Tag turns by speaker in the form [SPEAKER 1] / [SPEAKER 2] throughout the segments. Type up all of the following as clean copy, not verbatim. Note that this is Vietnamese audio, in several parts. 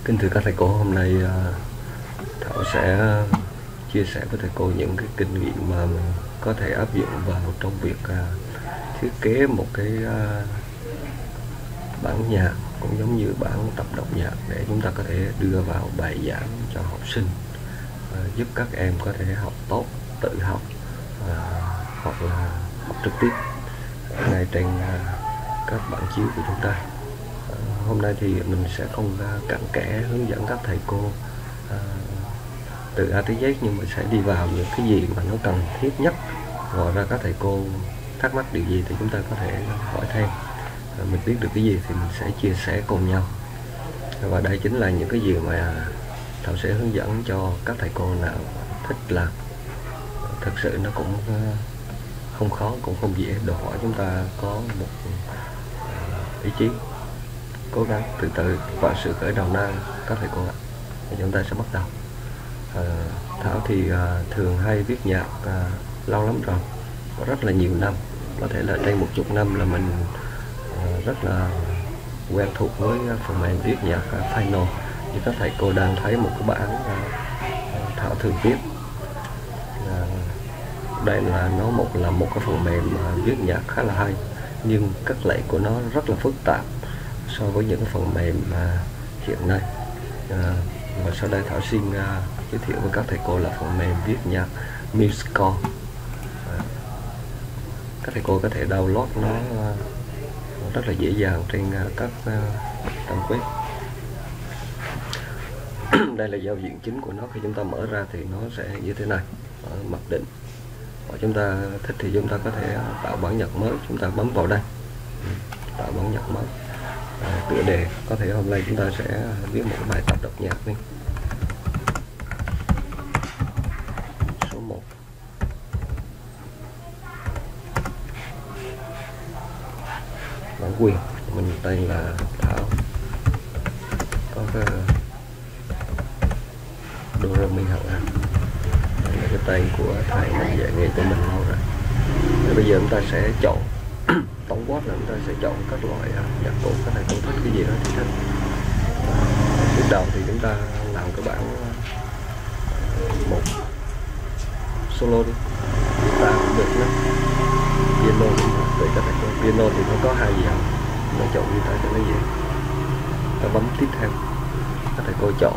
[SPEAKER 1] Kính thưa các thầy cô, hôm nay Thảo sẽ chia sẻ với thầy cô những cái kinh nghiệm mà mình có thể áp dụng vào trong việc thiết kế một cái bản nhạc cũng giống như bản tập đọc nhạc để chúng ta có thể đưa vào bài giảng cho học sinh, giúp các em có thể học tốt, tự học hoặc là học trực tiếp ngay trên các bản chiếu của chúng ta. Hôm nay thì mình sẽ không cặn kẽ hướng dẫn các thầy cô từ A tới Z, nhưng mà sẽ đi vào những cái gì mà nó cần thiết nhất. Ngoài ra các thầy cô thắc mắc điều gì thì chúng ta có thể hỏi thêm, mình biết được cái gì thì mình sẽ chia sẻ cùng nhau. Và đây chính là những cái gì mà Thảo sẽ hướng dẫn cho các thầy cô nào thích làm. Thực sự nó cũng không khó, cũng không dễ, đòi hỏi chúng ta có một ý chí, cố gắng, từ từ và sự khởi đầu nan các thầy cô ạ. Thì chúng ta sẽ bắt đầu. Thảo thì thường hay viết nhạc lâu lắm rồi, có rất là nhiều năm, có thể là trên 10 năm là mình rất là quen thuộc với phần mềm viết nhạc Final. Như các thầy cô đang thấy một cái bản Thảo thường viết, đây là nó một cái phần mềm viết nhạc khá là hay, nhưng các lệ của nó rất là phức tạp so với những phần mềm hiện nay. Và sau đây Thảo xin giới thiệu với các thầy cô là phần mềm viết nhạc MuseScore. Các thầy cô có thể download nó rất là dễ dàng trên các trang web. Đây là giao diện chính của nó. Khi chúng ta mở ra thì nó sẽ như thế này, mặc định. Và chúng ta thích thì chúng ta có thể tạo bản nhạc mới, chúng ta bấm vào đây, tạo bản nhạc mới. Tựa đề có thể hôm nay chúng ta sẽ viết một bài tập đọc nhạc đi. Số 1. Bản quyền mình tên là Thảo, có cái Do Re Mi Hằng A. Đây là cái tên của thầy mình dạy nghề của mình lâu rồi. Bây giờ chúng ta sẽ chọn tổng quát là chúng ta sẽ chọn các loại nhạc cụ. Các thầy cô thích cái gì đó thì thích. Bước đầu thì chúng ta làm cái bản một solo đi, ta cũng được nữa. Piano tùy các thầy cô. Piano thì nó có 2 dạng, nó chọn guitar cho nó dễ. Ta bấm tiếp theo, các thầy cô chọn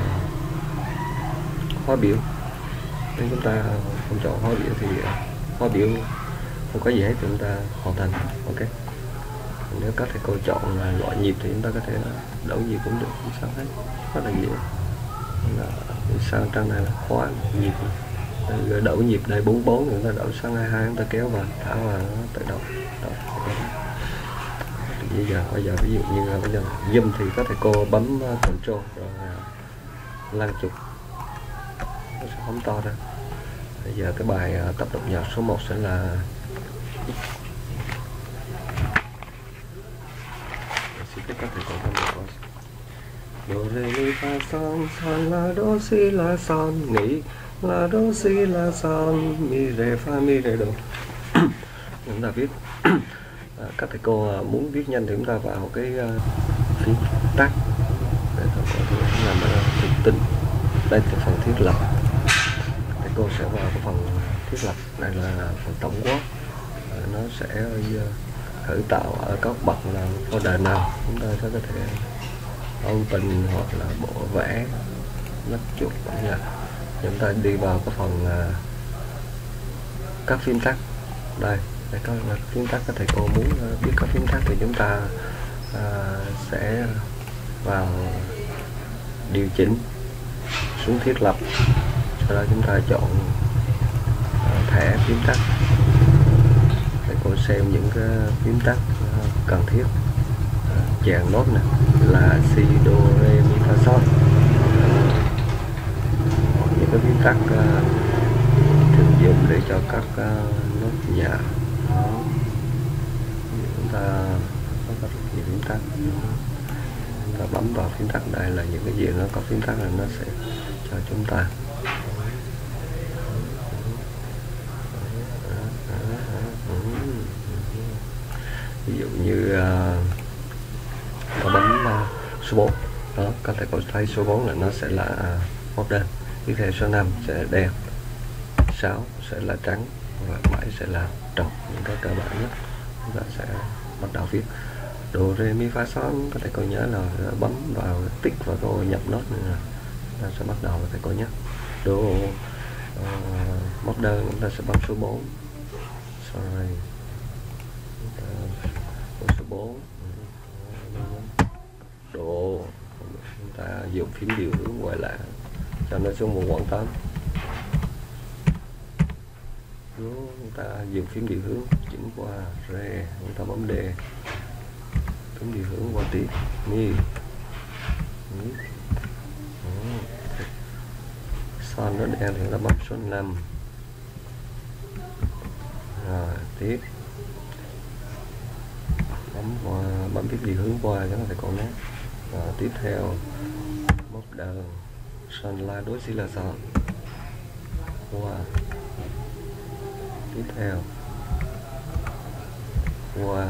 [SPEAKER 1] hóa biểu. Nếu chúng ta không chọn hóa biểu thì hóa biểu không có gì hết thì chúng ta hoàn thành. Ok. Nếu các thầy cô chọn loại nhịp thì chúng ta có thể đổi nhịp cũng được, không sao hết, rất là dễ. Sang trang này là khóa nhịp, đổi nhịp đây 44, chúng ta đổi sang 22, chúng ta kéo vào, thả vào, nó tự động. Bây giờ ví dụ như bây giờ zoom thì các thầy cô bấm Ctrl rồi lan trục, nó sẽ phóng to ra. Bây giờ cái bài tập đọc nhạc số 1 sẽ là xin phép các thầy cô tham gia. Do re mi fa son, son la do si la son, nghĩ la do si la son, mi re fa mi re do. Chúng ta viết các thầy cô muốn viết nhanh thì chúng ta vào cái phím tắt để có thể làm thực tinh. Đây là phần thiết lập. Thầy cô sẽ vào cái phần thiết lập, này là phần tổng quát. Nó sẽ khởi tạo ở các bậc là folder nào chúng ta sẽ có thể open hoặc là bộ vẽ, lắp chuột nha. Chúng ta đi vào cái phần các phím tắt. Đây có phím tắt. Các thầy cô muốn biết các phím tắt thì chúng ta sẽ vào điều chỉnh, xuống thiết lập, sau đó chúng ta chọn thẻ phím tắt. Thầy cô xem những cái phím tắt cần thiết, chèn nốt nè, là si do re mi fa son. Những cái phím tắt thường dùng để cho các nốt nhạc. Chúng ta có rất nhiều phím tắt, chúng ta bấm vào phím tắt. Đây là những cái gì nó có phím tắt là nó sẽ cho chúng ta. Ví dụ như ta bấm số 4 Đó, các thầy cô thấy số 4 là nó sẽ là móc đơn. Tiếp theo số 5 sẽ là đen, 6 sẽ là trắng và 7 sẽ là trống. Những cái cơ bản nhất chúng ta sẽ bắt đầu viết đồ rê mi fa son. Các thầy cô nhớ là bấm vào tích và cô nhập nốt nữa, ta sẽ bắt đầu. Thầy cô nhé, đồ móc đơn chúng ta sẽ bấm số 4. Sorry, số 4 độ. Chúng ta dùng phím điều hướng quay lại cho nó xuống một quãng 8. Chúng ta dùng phím điều hướng chỉnh qua rê, chúng ta bấm D, phím điều hướng qua tiếp mi. Son nó đen thì chúng ta bấm số 5. Rồi tiếp bấm phím điều hướng qua cho nó phải còn nét. Rồi tiếp theo móc đơn son la đối xí là son qua. Tiếp theo qua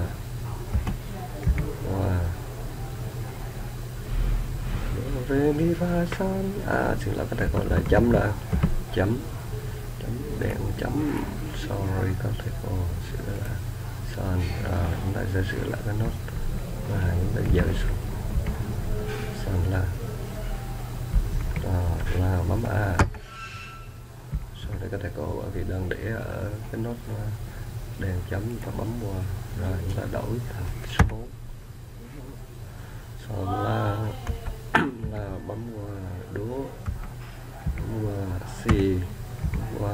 [SPEAKER 1] rê mi fa son. Xin lỗi các thầy gọi là chấm đã, chấm đèn chấm. Sorry các thầy cô, sửa là son. Chúng ta sẽ sửa lại cái nốt và chúng ta dời xuống son là bấm A. Sau đây các thầy cô, bởi vì đang để ở cái nốt đèn chấm, chúng ta bấm qua rồi chúng ta đổi thành số 4. Son là bấm qua đố, bấm qua si, qua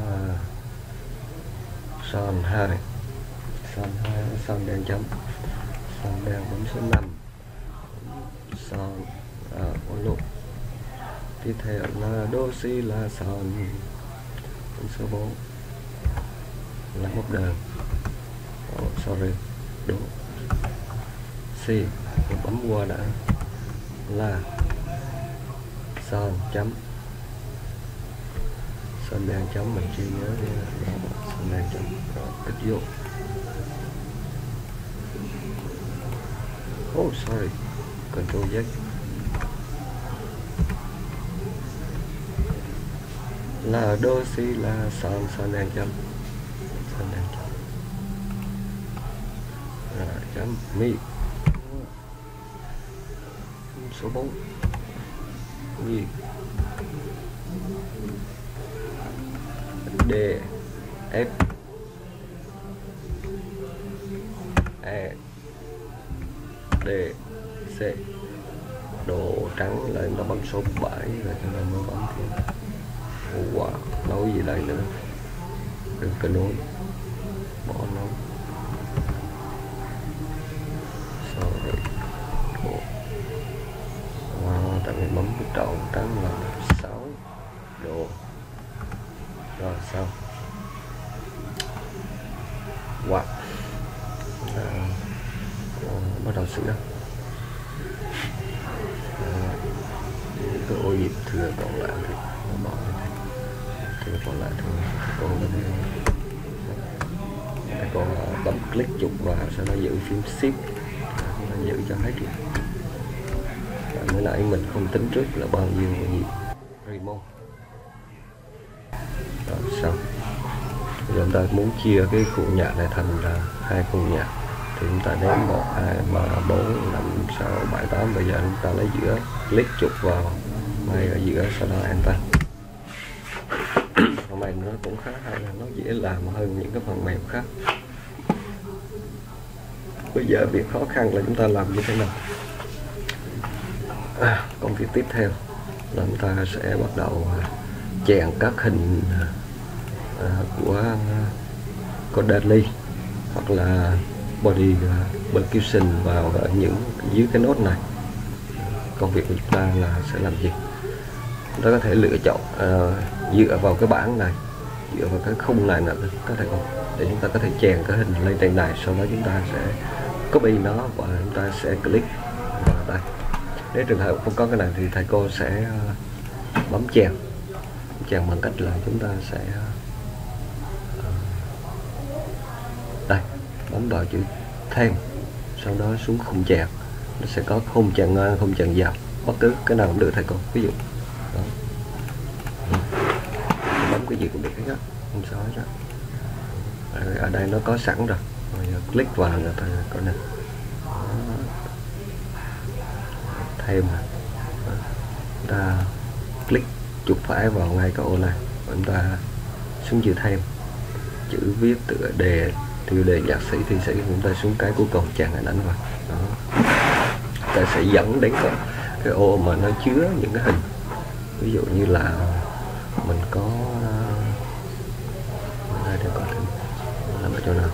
[SPEAKER 1] son 2, son đèn chấm, son đèn bấm số 5, son con lục. Tiếp theo là đô si là son bấm số 4 là móc đơn. Sorry, đố si bấm qua đã là son chấm, son đèn chấm mình chưa nhớ đi, son đèn chấm rồi kích vô. Sorry, Ctrl Z là đô si là son đèn chấm, rồi chấm mi số 4 mi D F E D C. Đồ trắng lên nó bấm số 7 rồi cho nên mới bấm thêm. Wow, nói gì đây nữa, đừng có nối, bỏ nó. Sorry. Tại vì bấm cái trộn trắng là 6 độ. Rồi sao? Wow. Bắt đầu sửa. Cái ô nhịp thừa còn lại thì bỏ đi. Thừa còn lại thì còn bấm click chụp vào, sau đó giữ phím shift, giữ cho hết luôn. Mới nãy mình không tính trước là bao nhiêu nhịp remote. Rồi xong. Bây giờ chúng ta muốn chia cái khu nhạc này thành là 2 khu nhạc thì chúng ta đếm 1, 2, 3, 4, 5, 6, 7, 8. Bây giờ chúng ta lấy giữa, click chụp vào ngay ở giữa, sau đó enter. Phần mềm nó cũng khá hay, là nó dễ làm hơn những cái phần mềm khác. Bây giờ việc khó khăn là chúng ta làm như thế nào. Công việc tiếp theo là chúng ta sẽ bắt đầu chèn các hình của daily hoặc là body percussion vào ở những dưới cái nốt này. Công việc của chúng ta là sẽ làm gì? Chúng ta có thể lựa chọn dựa vào cái bảng này, dựa vào cái khung này là có thể để chúng ta có thể chèn cái hình lên trên này, sau đó chúng ta sẽ copy nó và chúng ta sẽ click vào đây. Nếu trường hợp không có cái này thì thầy cô sẽ bấm chèn bằng cách là chúng ta sẽ đây, bấm vào chữ thêm, sau đó xuống khung chèn, nó sẽ có khung chèn ngang, khung chèn dọc. bất cứ cái nào cũng được thầy cô. Ví dụ đó. Bấm cái gì cũng được hết á, không sao hết á. Ở đây nó có sẵn rồi, click vào là thầy coi nè, thêm nè, chúng ta click chuột phải vào ngay cái ô này, chúng ta xuống chữ thêm, chữ viết tựa đề, tiêu đề, nhạc sĩ, thi sĩ, chúng ta xuống cái cuối cùng chàng hình ảnh vào đó. Ta sẽ dẫn đến cái ô mà nó chứa những cái hình. Ví dụ như là mình có đây để coi thử làm ở chỗ nào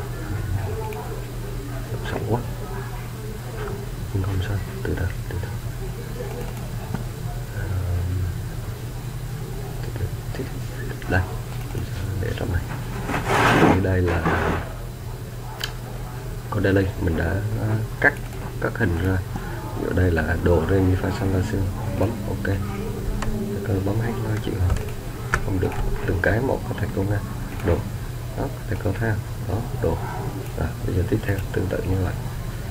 [SPEAKER 1] sâu quá, không sao, từ từ đây để trong này. Thì đây là có đây mình đã cắt các hình ra. Ở đây là đồ re mi fa sol la si, bấm ok, cứ bấm hết nó chịu không được, từng cái một có thể cô nghe đồ đó, thầy cô thấy không? Đó đồ. Rồi, bây giờ tiếp theo tương tự như vậy.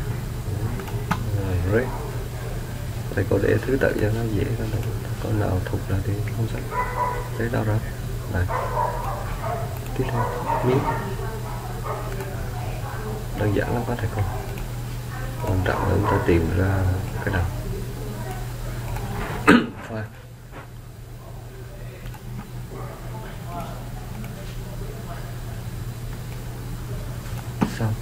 [SPEAKER 1] Rồi thầy cô để thứ tự cho nó dễ, có nào thụt ra thì không sao. Thế đâu rồi? Này. Tiếp theo miếng. Đơn giản lắm có thầy cô. Quan trọng là chúng ta tìm ra cái nào. File. Xong.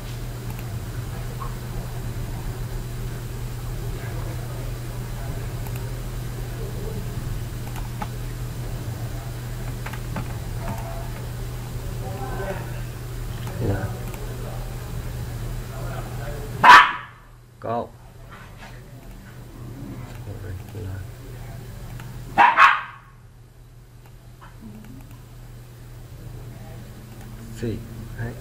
[SPEAKER 1] Là có gì hết.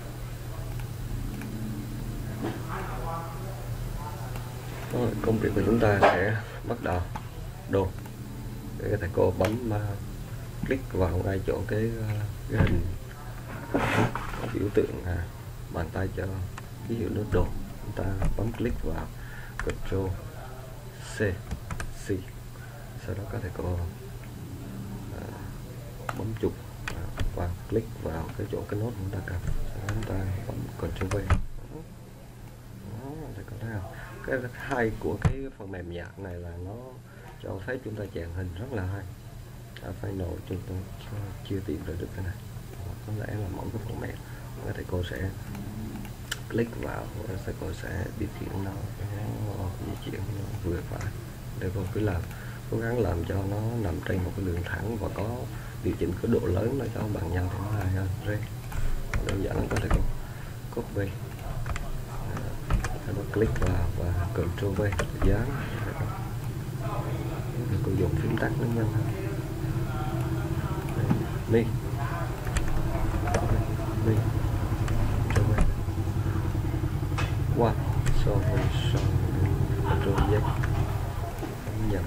[SPEAKER 1] Rồi, công việc của chúng ta sẽ bắt đầu đồ để thầy cô bấm click vào ngay chỗ cái hình có biểu tượng bàn tay cho ví dụ nước đồ, chúng ta bấm click vào Ctrl C, sau đó có thể cô bấm chuột và click vào cái chỗ cái nốt chúng ta cần, chúng ta bấm Ctrl V. Thầy có thấy không? Cái hay của cái phần mềm nhạc này là nó cho phép chúng ta chèn hình rất là hay. Final chúng ta chưa tìm ra được cái này, có lẽ là mỗi cái phần mềm thầy cô sẽ click vào, thầy cô sẽ điều khiển nó di chuyển nó vừa phải. Để cô cứ làm, cố gắng làm cho nó nằm trên một cái đường thẳng và có điều chỉnh cái độ lớn nó cho bằng nhau thì nó hay hơn. Đơn giản là có thể copy, nó click vào và Ctrl V dán. Cô dùng phím tắt nó nhanh hơn. Mi qua so Ctrl Z nhầm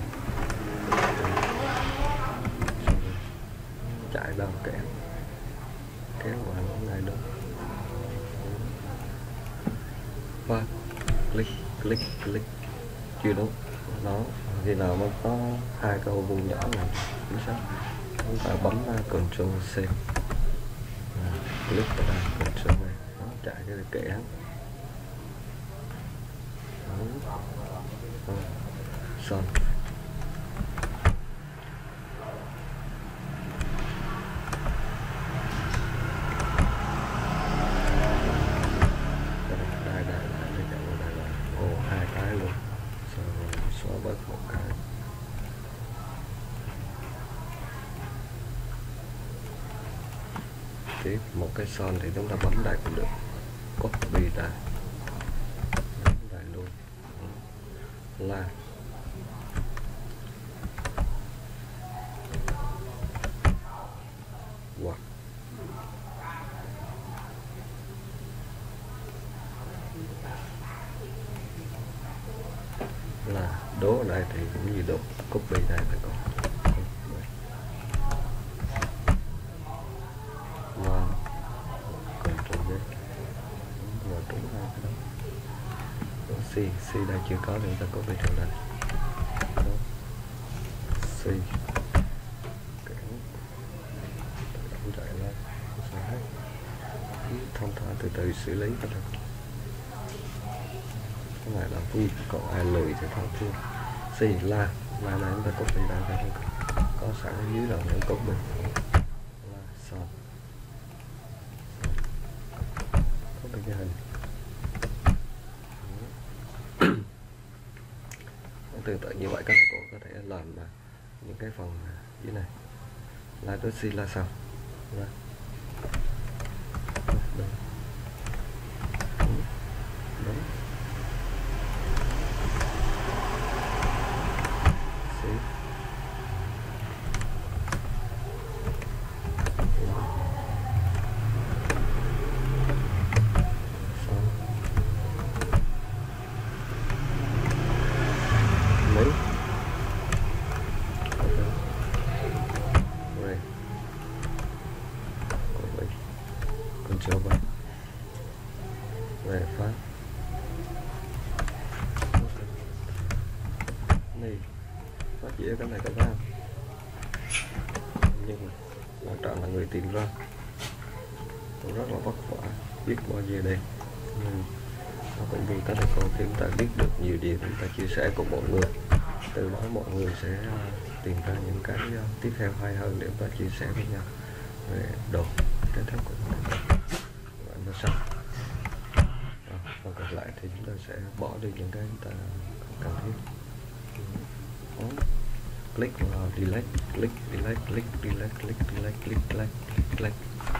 [SPEAKER 1] chạy đâu kéo vào nó ngay đó và click chưa đúng nó. Khi nào nó có hai câu vuông nhỏ này chính xác, chúng ta bấm Ctrl C, click vào đây Ctrl V, nó chạy cái kẻ xong. Hai cái luôn, xóa bớt một cái. Tiếp một cái son thì chúng ta bấm đây cũng được, copy đây, đây luôn là hoặc là đố ở đây thì cũng như đố copy đây phải còn và Ctrl Z và trúng hai cái đó. C đây chưa có thì ta copy theo đây. C chạy lên thông thả từ từ xử lý cái này là vui, còn ai lười thì thôi thua. C la này chúng ta copy ra có sẵn ở dưới rồi những copy là xong copy cái hình. Tương tự như vậy các thầy cô có thể làm những cái phần dưới này là tới C là xong là đúng. Cho bạn về phát này phát dễ cái này các bạn, nhưng quan trọng là người tìm ra rất là vất vả biết bao nhiêu đây, nhưng nó cũng vì các thầy cô thì chúng ta biết được nhiều điều, chúng ta chia sẻ cùng mọi người, từ đó mọi người sẽ tìm ra những cái tiếp theo hay hơn để chúng ta chia sẻ với nhau về đồ trên thép của chúng ta. Nó xong và còn lại thì chúng ta sẽ bỏ đi những cái chúng ta không cần thiết. Click vào delete, click delete, click delete, click delete, click delete, click delete.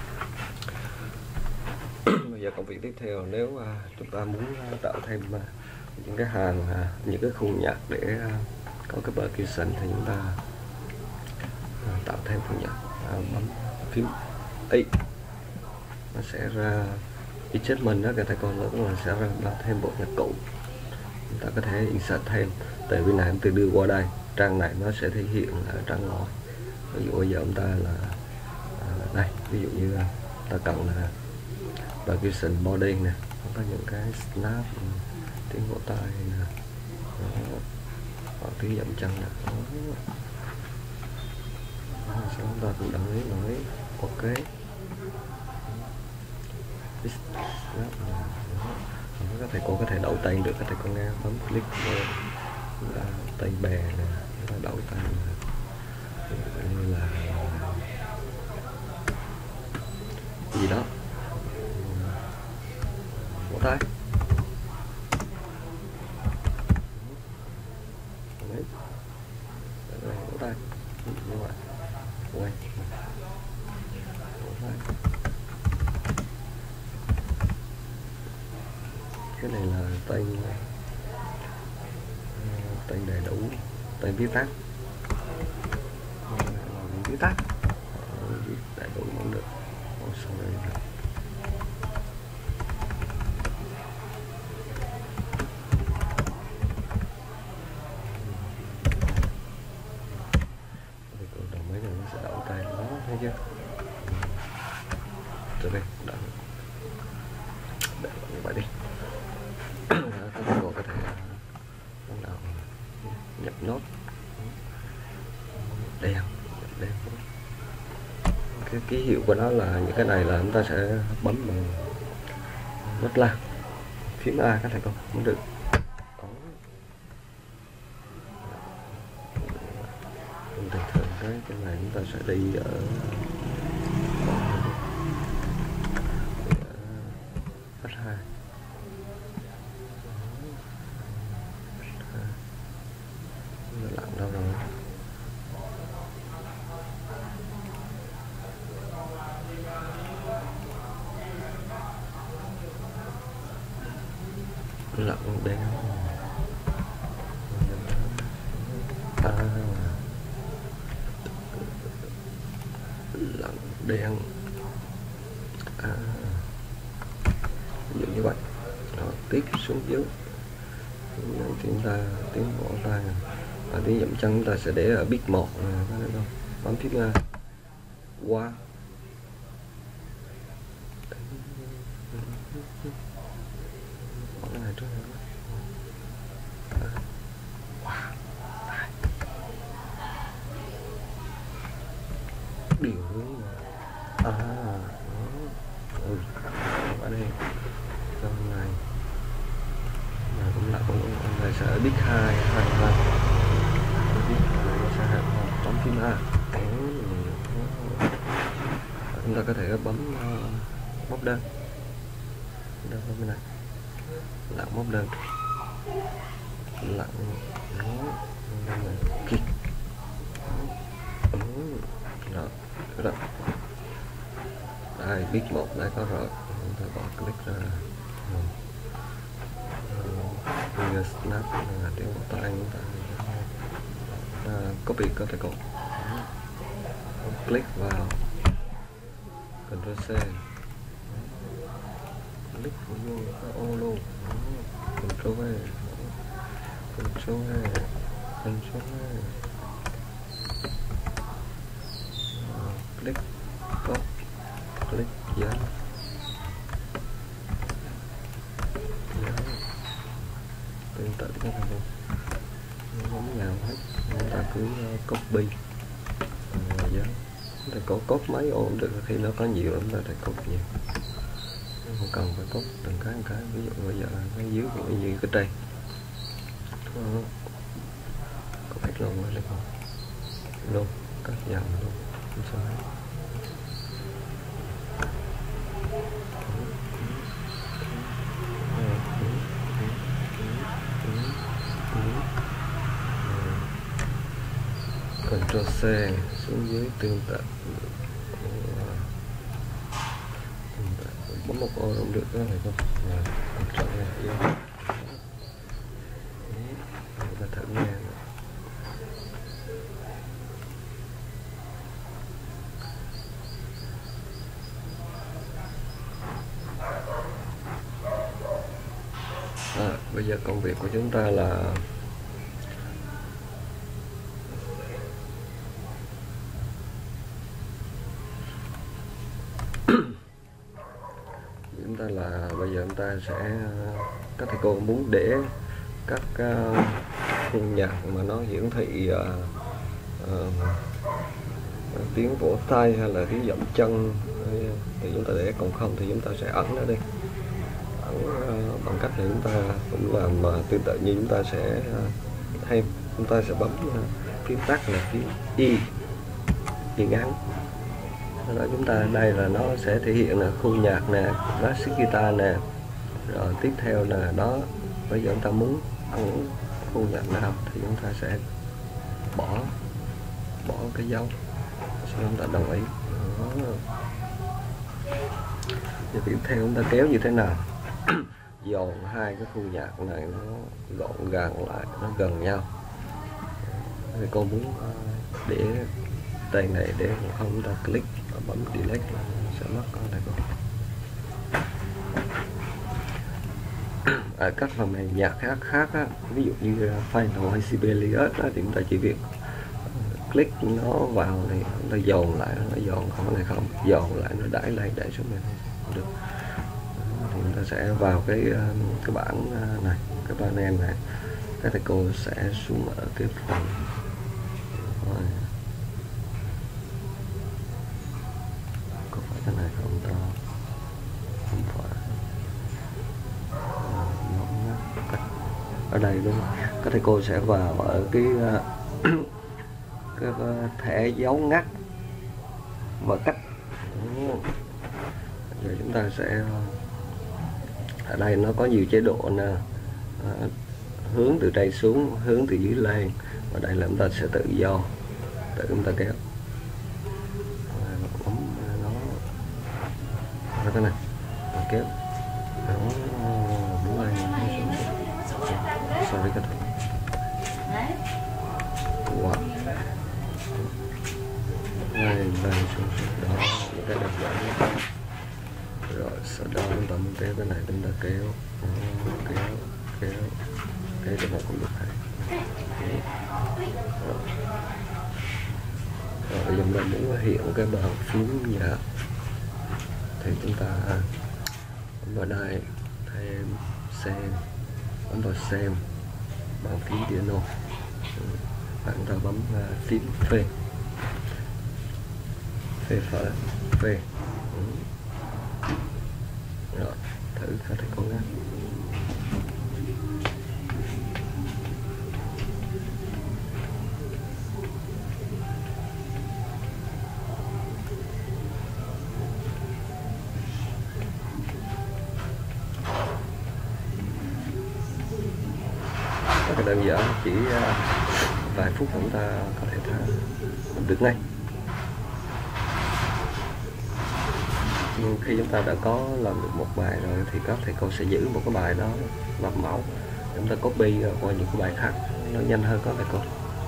[SPEAKER 1] Bây giờ công việc tiếp theo, nếu chúng ta muốn tạo thêm những cái hàng, những cái khu nhạc để có cái percussion thì chúng ta tạo thêm khu nhạc, bấm phím Y nó sẽ ra adjustment đó, các thầy con lớn là sẽ ra thêm bộ nhạc cụ. Chúng ta có thể insert thêm từ bên này, từ đưa qua đây trang này nó sẽ thể hiện ở trang ngoài. Ví dụ bây giờ chúng ta là đây, ví dụ như ta cần là percussion body nè, có những cái snap, tiếng vỗ tay nè, hoặc tiếng dậm chân nè, sau chúng ta cũng đồng ý ok. Các thầy cô có thể đậu tay được, các thầy cô nghe bấm click là tay bè nè, đậu tay như là gì đó, vỗ tay đấy, vỗ tay như vậy, quay vỗ tay. Cái này là tên đầy đủ, tên viết tắt, viết tắt đầy đủ cũng được. Sau đây mấy người nó sẽ đậu tay đó, thấy chưa? Từ đây đậu như vậy đi. Các cô có thể bắt đầu nhập nốt đèn. Cái ký hiệu của nó là những cái này là chúng ta sẽ bấm bằng nút la, phím A các thầy con cũng được. Thường thường cái này chúng ta sẽ đi ở H2. Lặng đâu rồi? Lặng đen. Lặng đen. Ví dụ như vậy. Rồi, tiếp xuống dưới. Chúng ta tiếng vỗ tay này. Và tiếng dậm chân chúng ta sẽ để ở beat 1 này, bấm phím A qua cái này trước. điều hướng ở đây trong này cũng là cũng này sẽ biết 2 biết 2 sẽ bấm phím A. Chúng ta có thể bấm móc đơn bên này, lặng móc đơn, lặng klik rồi. Đây biết 1 đã có rồi, chúng ta bỏ click ra. Snap là tiếng của tay chúng ta copy có thể cộng click vào Ctrl C, click vô cái ô luôn, Ctrl V, Ctrl V, Ctrl V, click copy, click dán, tương tự các bạn luôn, giống nhau hết. Chúng ta cứ copy dán, chúng ta có cốt mấy ô cũng được, khi nó có nhiều chúng ta phải cốt nhiều, không cần phải cốt từng cái một cái. Ví dụ bây giờ cái dưới cái gì cái trên có hết luôn rồi, luôn cắt dòng luôn, không sao hết. Ctrl C xuống dưới tương tự, bấm một ô cũng được cái này không? Ctrl này chúng ta thử nghe. Bây giờ công việc của chúng ta là bây giờ chúng ta sẽ, các thầy cô muốn để các khung nhạc mà nó hiển thị tiếng vỗ tay hay là tiếng dậm chân thì chúng ta để, còn không thì chúng ta sẽ ẩn nó đi, ẩn bằng cách này chúng ta cũng làm tương tự như chúng ta sẽ thêm, chúng ta sẽ bấm phím tắt là phím Y ngắn. Đó, chúng ta đây là nó sẽ thể hiện là khu nhạc nè, bass guitar nè, rồi tiếp theo là đó. Bây giờ chúng ta muốn ẩn khu nhạc nào thì chúng ta sẽ bỏ cái dấu, sau chúng ta đồng ý. Giờ tiếp theo chúng ta kéo như thế nào? Dồn hai cái khu nhạc này nó gọn gàng lại, nó gần nhau. Thì cô muốn để tay này để không chúng ta click và bấm delete là sẽ mất con này. Ở các phần này nhạc khác á, ví dụ như Final hay Sibelius á, thì chúng ta chỉ việc click nó vào thì chúng ta dồn lại, nó dồn không này không dồn lại, nó đẩy lên đẩy xuống này không được. Thì chúng ta sẽ vào cái bảng này, cái panel này, các thầy cô sẽ xuống ở cái phần có phải cái này không ta, không phải ở đây đúng không? Các thầy cô sẽ vào ở cái cái thẻ dấu ngắt và cách. Rồi chúng ta sẽ ở đây nó có nhiều chế độ nè, hướng từ đây xuống, hướng từ dưới lên, và đây là chúng ta sẽ tự do, tự chúng ta kéo nó cái này kéo đó, đúng rồi, sorry cái wow. Lên xuống đó, những cái đặc điểm. Rồi sau đó chúng ta muốn kéo cái này, chúng ta kéo cho một cũng được hay. Rồi chúng ta muốn hiện cái bàn phím nhạc thì chúng ta bấm vào đây, thêm xem, bấm vào xem bàn phím piano, và chúng ta bấm phím phê phê phở phê. Rồi thử các thầy cô nhé. Rất là đơn giản, chỉ vài phút chúng ta có thể được ngay. Nhưng khi chúng ta đã có làm được một bài rồi thì các thầy cô sẽ giữ một cái bài đó làm mẫu, chúng ta copy qua những cái bài khác nó nhanh hơn các thầy cô.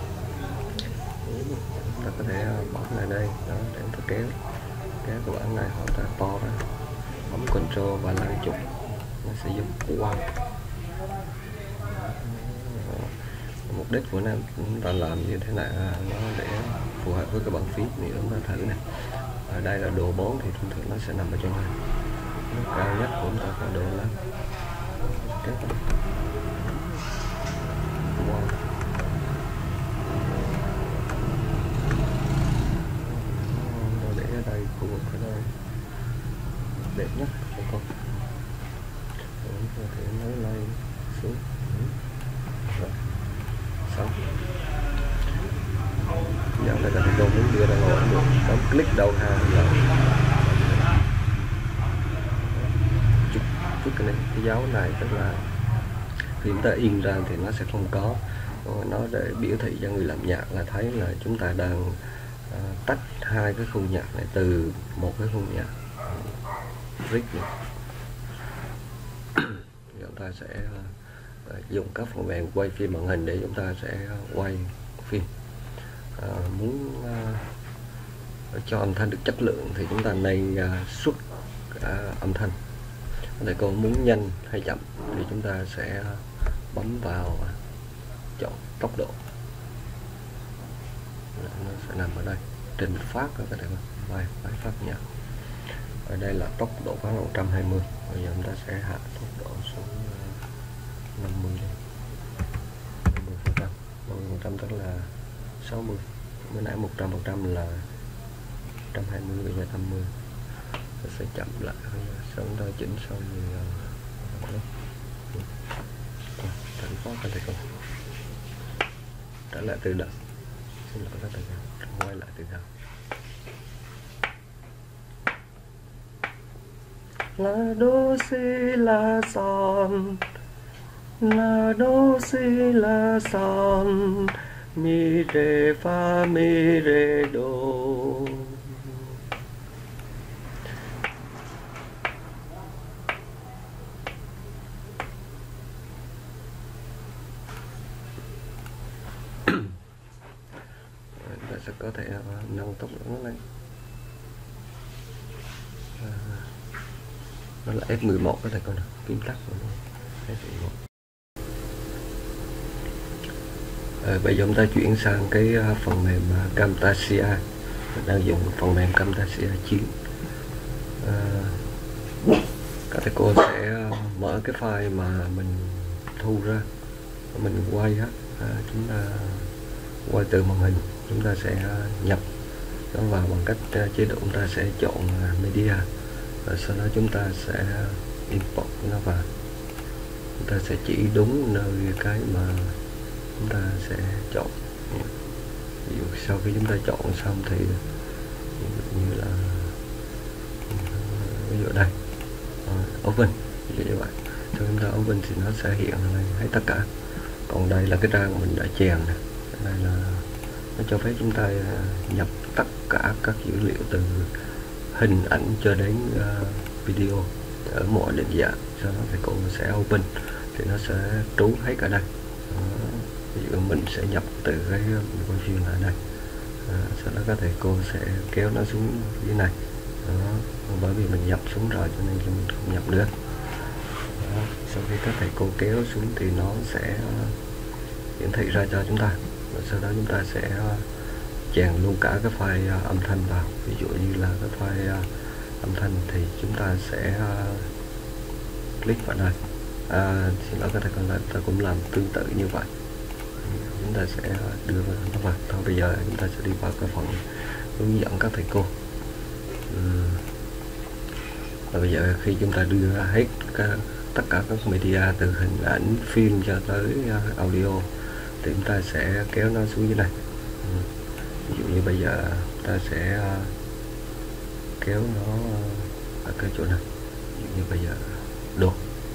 [SPEAKER 1] Chúng ta có thể bỏ lại đây đó, để chúng ta kéo cái bản này hoặc ta to ra, bấm Ctrl và lại chụp, nó sẽ giúp qua. Mục đích của nó chúng ta làm như thế này nó để phù hợp với cái bản phím thì chúng ta thử này. Ở đây là độ 4 thì thường thường nó sẽ nằm ở trong này, nó cao nhất của chúng ta có độ là cái để ở đây khu vực ở đây đẹp nhất của con, có thể nối lên xuống rồi xong. Giờ đây là tôi muốn đưa ra ngồi được, bấm click đầu hàng rồi chút cái này, cái dấu này tức là khi chúng ta in ra thì nó sẽ không có, nó để biểu thị cho người làm nhạc là thấy là chúng ta đang tách hai cái khung nhạc này từ một cái khung nhạc rick này. Chúng ta sẽ dùng các phần mềm quay phim màn hình để chúng ta sẽ quay phim. Muốn cho âm thanh được chất lượng thì chúng ta nên xuất âm thanh. Để cô muốn nhanh hay chậm thì chúng ta sẽ bấm vào chọn tốc độ, nó sẽ nằm ở đây trình phát các bạn bài phát nhạc. Ở đây là tốc độ khoảng 120, bây giờ chúng ta sẽ hạ tốc độ xuống 50 50%, 50% tức là 60, bữa nãy 100% là 120, bây giờ 50. Nó sẽ chậm lại, sau đó chỉnh xong rồi thành phố các thầy cô trở lại từ đầu. Xin lỗi các thầy cô, quay lại từ đầu. La do si la son, la do si la son, mi re fa mi re do. Sẽ có thể nâng tốc độ nó lên. Nó là F11 có thể con nào phím tắt của nó F11. Bây giờ chúng ta chuyển sang cái phần mềm Camtasia. Mình đang dùng phần mềm Camtasia 9. Các thầy cô sẽ mở cái file mà mình thu ra, mình quay á, chúng ta quay từ màn hình, chúng ta sẽ nhập nó vào bằng cách chế độ chúng ta sẽ chọn media, và sau đó chúng ta sẽ import nó vào. Chúng ta sẽ chỉ đúng nơi cái mà chúng ta sẽ chọn. Ví dụ sau khi chúng ta chọn xong thì ví dụ như là ví dụ đây open, ví dụ như vậy. Sau chúng ta open thì nó sẽ hiện lên hết tất cả. Còn đây là cái trang mình đã chèn này. Đây là nó cho phép chúng ta nhập tất cả các dữ liệu từ hình ảnh cho đến video ở mọi định dạng. Sau đó thì cô sẽ open thì nó sẽ trú hết cả đây. Ví dụ mình sẽ nhập từ cái quay phim lại đây. Sau đó các thầy cô sẽ kéo nó xuống dưới này. Bởi vì mình nhập xuống rồi cho nên mình không nhập nữa. Sau khi các thầy cô kéo xuống thì nó sẽ hiển thị ra cho chúng ta. Và sau đó chúng ta sẽ chèn luôn cả cái file âm thanh vào. Ví dụ như là cái file âm thanh thì chúng ta sẽ click vào đây. Thì nó có thể còn là ta cũng làm tương tự như vậy. Chúng ta sẽ đưa vào nó vào. Thôi bây giờ chúng ta sẽ đi vào cái phần hướng dẫn các thầy cô. Và bây giờ khi chúng ta đưa hết tất cả các media từ hình ảnh, phim cho tới audio thì chúng ta sẽ kéo nó xuống dưới này. Ví dụ như bây giờ ta sẽ kéo nó ở cái chỗ này. Ví dụ như bây giờ đồ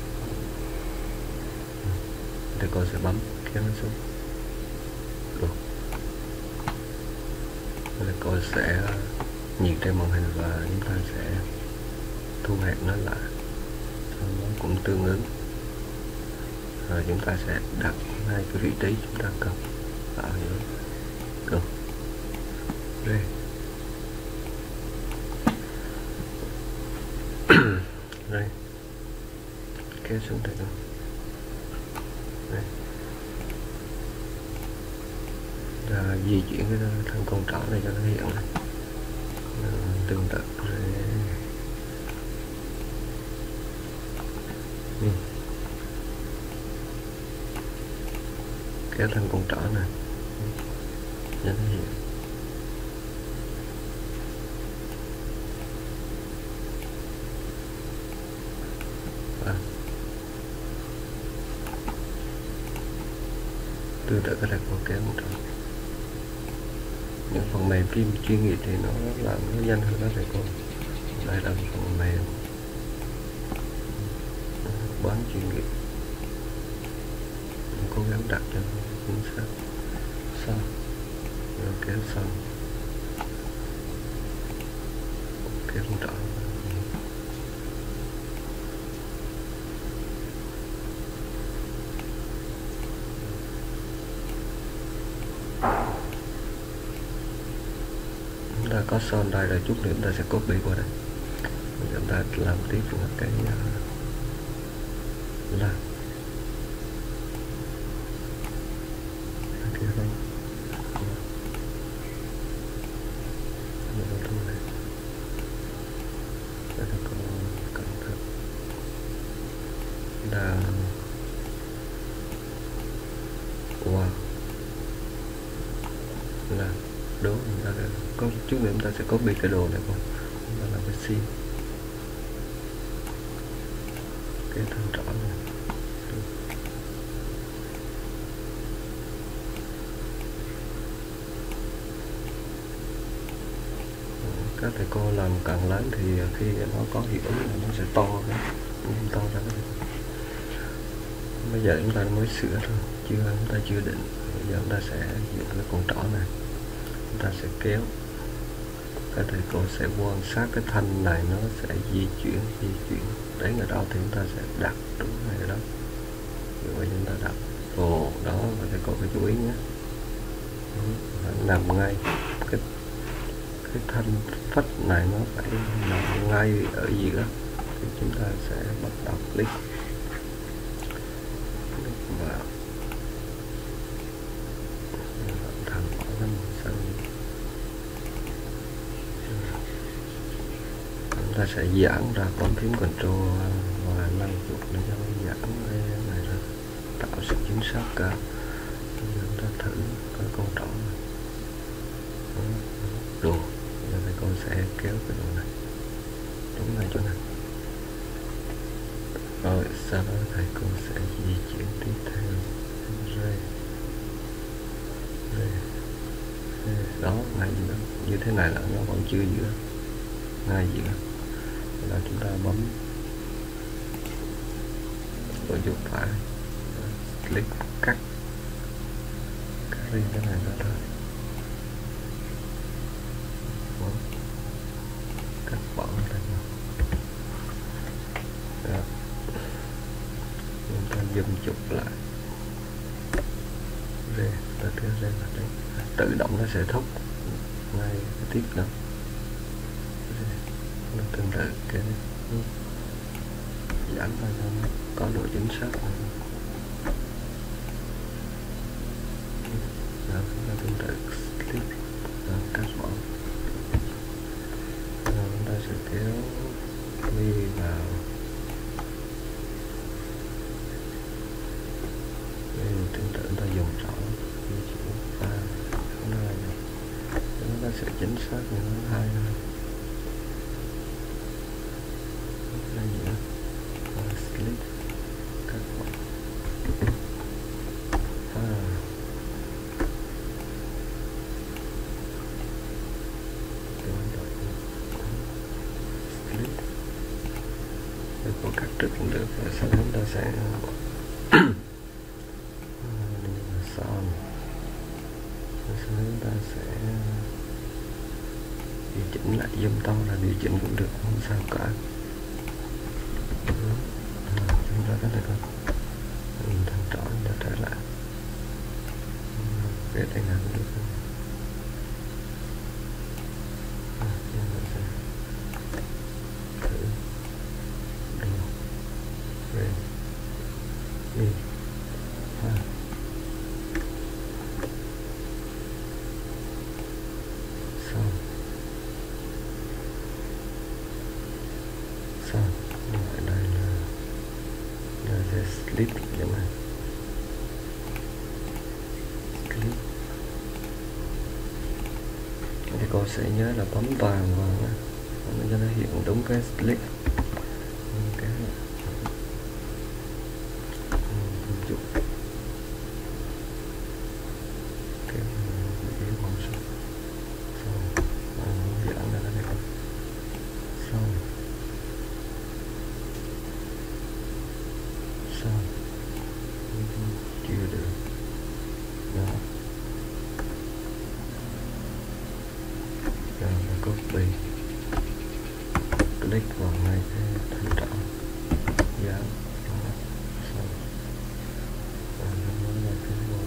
[SPEAKER 1] thì cô sẽ bấm kéo nó xuống đồ. Rồi cô sẽ nhìn trên màn hình và chúng ta sẽ thu hẹp nó lại, nó cũng tương ứng. Rồi chúng ta sẽ đặt ngay cái vị trí chúng ta cần ở giữa được. Đây. Đây. Kéo xuống đây luôn. Đây. Và di chuyển cái thân con trỏ này cho nó hiện này. Tương tự kéo thân con trỏ này cho nó hiện. Tương tự cái này có kéo một trỏ. Những phần mềm phim chuyên nghiệp thì nó làm nó nhanh hơn đó thầy cô. Đây là phần mềm bán chuyên nghiệp, mình cố gắng đặt cho chính xác. Xong rồi kéo xong kéo con trỏ. Chúng ta có son đây rồi, chút nữa chúng ta sẽ copy qua đây. Chúng ta làm tiếp là cái là cái đây. Đây là có cẩn thận là wow là đúng, chúng ta có chút nữa chúng ta sẽ copy cái đồ này qua, chúng ta làm cái sim cái thân trỏ này. Các thầy cô làm càng lớn thì khi nó có hiệu ứng là nó sẽ to ra. Bây giờ chúng ta mới sửa thôi, chúng ta chưa định. Bây giờ chúng ta sẽ dùng cái con trỏ này, chúng ta sẽ kéo. Các thầy cô sẽ quan sát cái thanh này nó sẽ di chuyển đến ở đâu thì chúng ta sẽ đặt đúng ngay ở đó. Như vậy chúng ta đặt ồ đó, và thầy cô phải chú ý nhé, nằm ngay cái thanh phách này nó phải nằm ngay ở giữa thì chúng ta sẽ bắt đầu click vào thành bỏ cái màu xanh. Chúng ta sẽ giãn ra, bấm phím Ctrl và nâng chuột để cho nó giãn cái này ra, tạo sự chính xác cao. Chúng ta thử cái con trỏ này. Đồ, giờ thầy cô sẽ kéo cái đồ này đúng ngay chỗ này. Rồi sau đó thầy cô sẽ di chuyển tiếp theo rê đó, ngay giữa như thế này là nó vẫn chưa giữa, ngay giữa là chúng ta bấm vào chuột phải, click cắt đi cái này ra thôi, cắt bỏ đây. Chúng ta zoom chụp lại rê, ta kéo rê vào đây, tự động nó sẽ thúc ngay cái tiếp đó. Nó tương tự cái giảm ra cho nó có độ chính xác này. Đó, nó tương tự clip cắt bỏ. Rồi chúng ta sẽ kéo đi vào đây, tương tự chúng ta dùng trỏ di chuyển pha nó này cho nó sẽ chính xác như nó hay hơn. trước cũng được. Và sau đó chúng ta sẽ son, sau đó chúng ta sẽ điều chỉnh lại zoom to, là điều chỉnh cũng được, không sao cả. Chúng ta có thể nhìn thằng trỏ chúng ta trở lại cái đây nào cũng được. Clip như này, clip thì cô sẽ nhớ là bấm vàng vào cho nó hiện đúng cái clip. Cái chụp cái video quan sát xong hướng dẫn ra đây con xong chưa được đó. Rồi là copy, click vào ngay cái thanh trỏ dán đó, xong rồi nó mới là cái môn.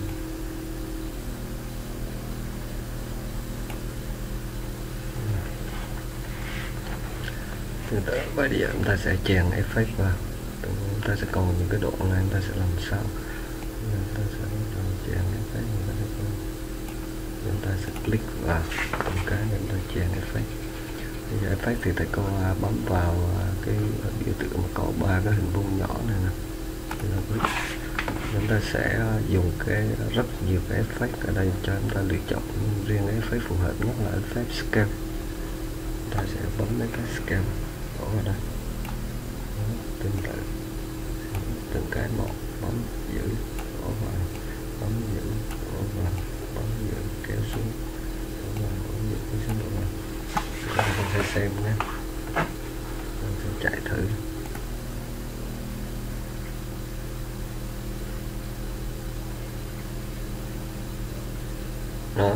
[SPEAKER 1] Từ đó bây giờ chúng ta sẽ chèn effect vào, chúng ta sẽ còn những cái độ này chúng ta sẽ làm sao, chúng ta sẽ chèn effect, chúng ta sẽ click vào một cái để chúng ta chèn effect. Bây giờ effect thì thầy cô bấm vào cái biểu tượng mà có 3 cái hình vuông nhỏ này nè, chúng ta sẽ dùng cái rất nhiều cái effect ở đây cho chúng ta lựa chọn riêng cái effect phù hợp nhất là effect scale. Chúng ta sẽ bấm mấy cái scale đổ vào đây, từng cái một, bấm giữ đổ vào, bấm giữ đổ vào, bấm giữ kéo xuống đổ vào, bấm giữ kéo xuống đổ vào. Chúng ta sẽ xem nhé, mình sẽ chạy thử. Đó,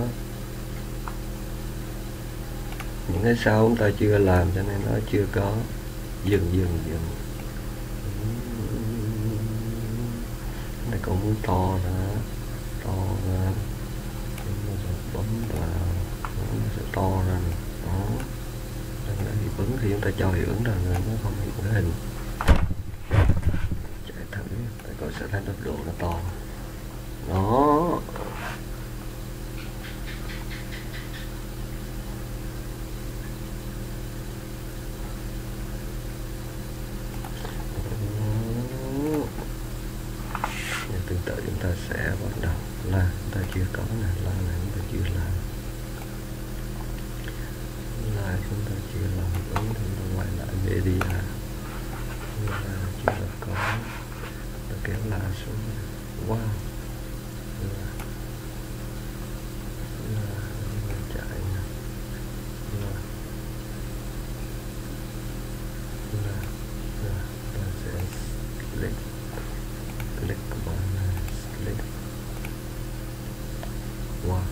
[SPEAKER 1] những cái sau chúng ta chưa làm cho nên nó chưa có. Dừng này còn muốn to nữa, to ra, bấm vào nó sẽ to ra nè. Đó, đang hiệu ứng thì chúng ta cho hiệu ứng rồi nó không hiện cái hình. Chạy thử tại coi sẽ thấy tốc độ nó to. Đó, tương tự chúng ta sẽ bắt đầu là chúng ta chưa có nè, là chúng ta chưa làm, là chúng ta chưa làm đúng thì chúng ta quay lại để đi là chúng ta có, ta kéo là xuống. Wow, là chạy nè, ta sẽ click vào này, click. Wow,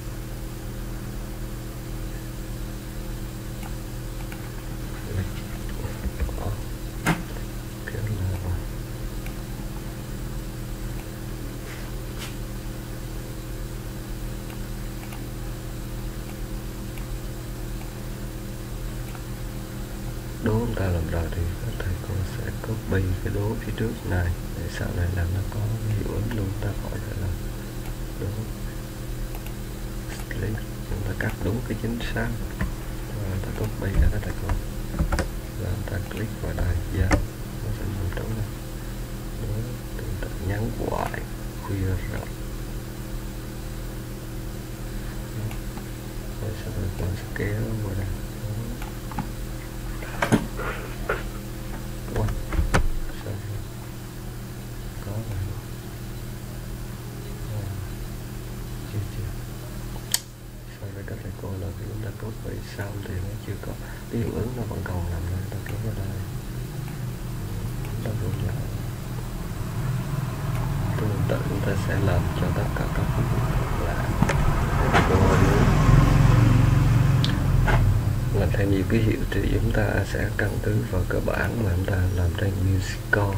[SPEAKER 1] kéo là vào. Đố chúng ta làm rồi thì thầy cô sẽ copy cái đố phía trước này để sau này làm nó có hiệu ứng luôn, ta khỏi phải làm đố. Click, chúng ta cắt đúng cái chính xác và ta copy ra cái thầy cô, và ta click vào đây dán, nó sẽ nằm trống này. Chúng ta nhấn hoài khuya rộng, rồi sau đó con sẽ kéo vào đây. Các thầy cô là khi chúng ta copy xong thì nó chưa có cái hiệu ứng, nó vẫn còn nằm đây, ta kéo vào đây. tốc độ nhỏ. Tương tự chúng ta sẽ làm cho tất cả các khu vực còn lại. Làm thêm nhiều ký hiệu thì chúng ta sẽ căn cứ vào cơ bản mà chúng ta làm trên MusicCore.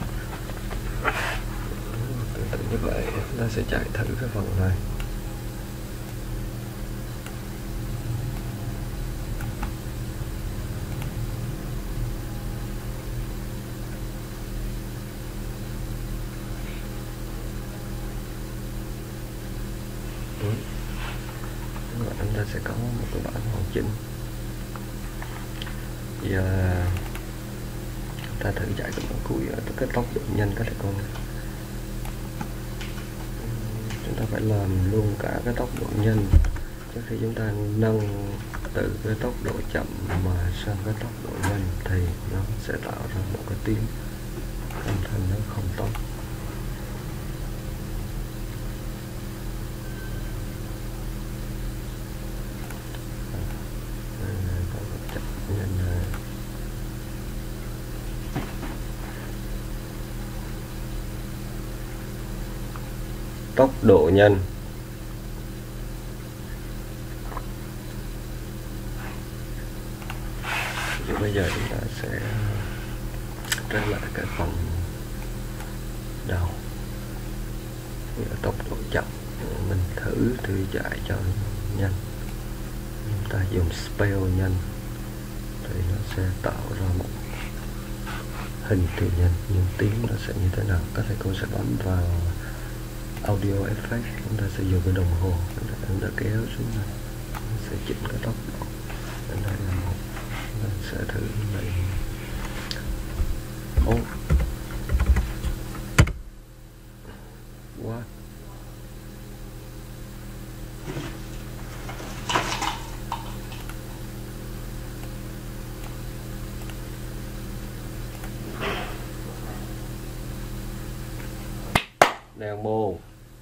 [SPEAKER 1] Tương tự như vậy, chúng ta sẽ chạy thử cái phần này. Chúng ta sẽ có một cái bản hoàn chỉnh. Giờ ta thử chạy cái bản cuối ở cái tốc độ nhanh các thầy con. Chúng ta phải làm luôn cả cái tốc độ nhanh trước khi chúng ta nâng từ cái tốc độ chậm mà sang cái tốc độ nhanh thì nó sẽ tạo ra một cái tiếng âm thanh nó không tốt. Tốc độ nhanh. Thì bây giờ chúng ta sẽ trở lại cái phần đầu. Tốc độ chậm mình thử chạy cho nhanh. Chúng ta dùng spell nhanh thì nó sẽ tạo ra một hình từ nhanh, nhưng tiếng nó sẽ như thế nào. Các thầy cô sẽ bấm vào audio effect, chúng ta sẽ dùng cái đồng hồ, chúng ta kéo xuống này, sẽ chỉnh cái tốc độ. Đây là một, mình sẽ thử này. Quá. Đèn bồ.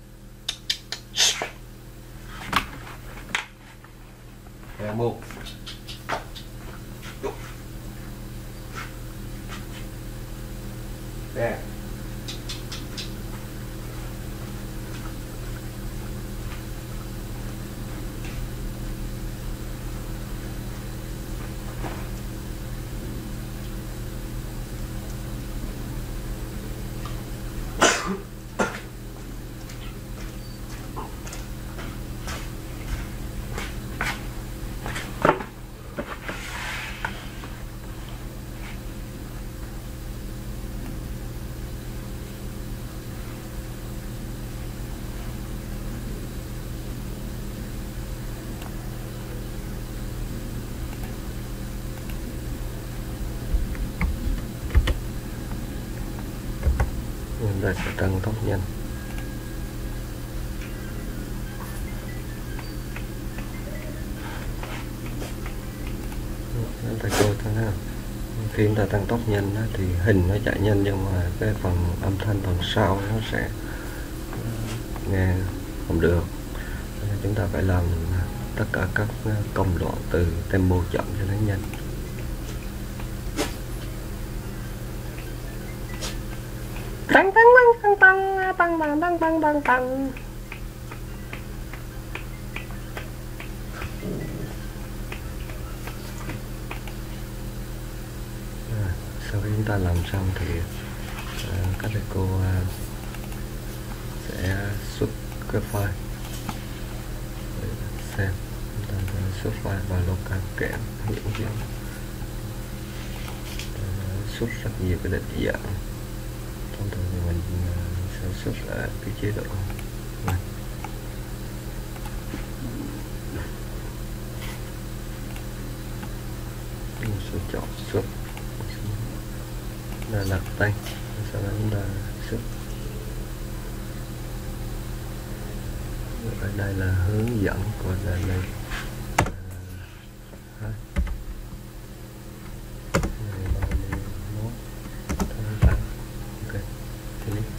[SPEAKER 1] Đèn bồ. Đèn. Chúng ta sẽ tăng tốc nhanh. Thầy cô thấy ha, khi chúng ta tăng tốc nhanh đó, thì hình nó chạy nhanh nhưng mà cái phần âm thanh phần sau nó sẽ nghe không được. Nên chúng ta phải làm tất cả các công đoạn từ tempo chậm cho đến nhanh. Tăng tăng tăng tăng tăng tăng tăng tăng tăng tăng. Sau khi chúng ta làm xong thì các thầy cô sẽ xuất cái file để xem. Chúng ta sẽ xuất file vào local kẽm hiện diện, xuất rất nhiều cái định dạng. Thông thường thì mình sẽ xuất ở cái chế độ này. Mình sẽ chọn xuất, là đặt tay, sau đó chúng ta xuất. Ở đây là hướng dẫn, còn là đây ok, finish.